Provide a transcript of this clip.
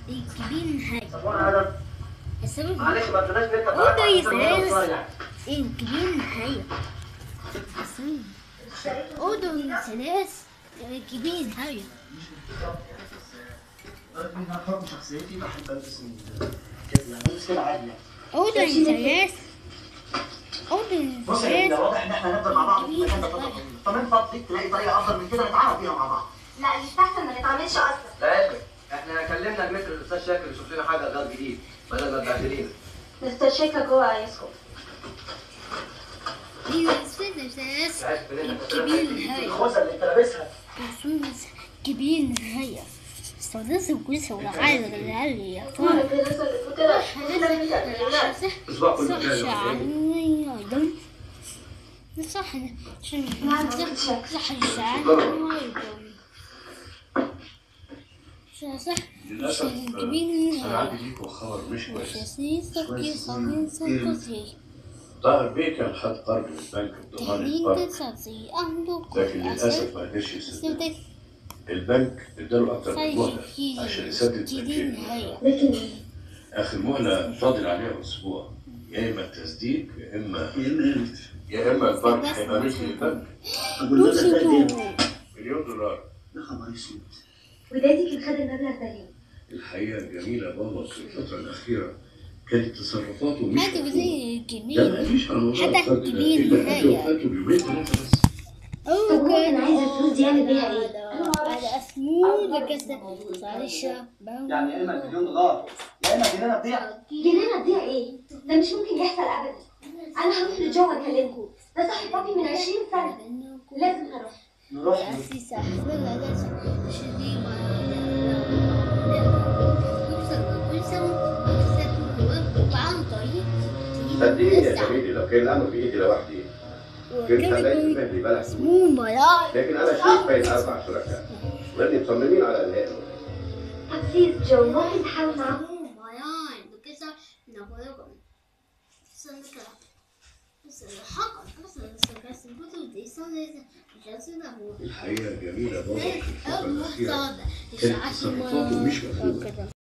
الكبير هاي السبب معلش ما تقدرش نركب أوضة معاك يساس الكبير هاي السبب أوضة يساس الكبير هاي انا بحكم شخصيتي بحب البس كده يعني بلبس كده عادي يعني. أوضة يساس أوضة بص يا جميلة، يساس واضح ان احنا هنفضل مع بعض في المكان ده فتره طويله، فمن فضلك تلاقي طريقه افضل من كده نتعامل فيها مع بعض. لا يستحسن ما نتعاملش اصلا. لعلمك احنا كلمنا المتر الاستاذ شاكر يشوف لنا حاجه غير جديد بدل ما تبهدلينا. مستر شيكا جوه عايزكم. يساس الكبير هاي الخوذه اللي انت لابسها كبير هاي استخدمت كويسة ولا عايزة غالية يا كل الناس اللي كنت اسبوع كل صح مكان شعري أيضا صح صح شعري صح للأسف أنا عندي ليكوا خبر مش كويس. طاهر بيه كان خد قرض من البنك بضمان القرض، لكن للأسف ما قدرش يسدد. البنك اداله أكتر من مهلة عشان يسدد بنكين. لكن آخر مهلة فاضل عليها أسبوع، يا إما التسديد يا إما البنك هيبقى ملك للبنك. $1,000,000. يا خبر اسود. ودادي كان خد المبلغ ده ليه؟ الحقيقة الجميلة بابا في الفترة الأخيرة كانت تصرفاته مش هذا مفهومة. زي ده الكبير ما فيش على موضوع حتى الفرد ده، الكبير إلا هاي. فاته بيومين ثلاثة بس. طب هو كان عايز الفلوس دي يعمل بيها ايه؟ على أسمود كسر صارشة يعني يا اما $1,000,000 يا اما جنينه تضيع. جنينة تضيع ايه؟ ده مش ممكن يحصل ابدا. انا هروح لجو اكلمكم، ده صاحب بابي من 20 سنة. لازم هروح. نروح صدقيني يا جميلي لو كان الأمر بإيدي لوحدي كنت هلاقي المهدي بلح فلوس. لكن أنا شايف بين 4 شركاء وإني مصممين على إنهاء الموضوع. طب بليز جو ممكن تحاول معاهم؟ الحقيقة الجميلة بابا في الفترة الأخيرة كانت تصرفاته مش مفهومة.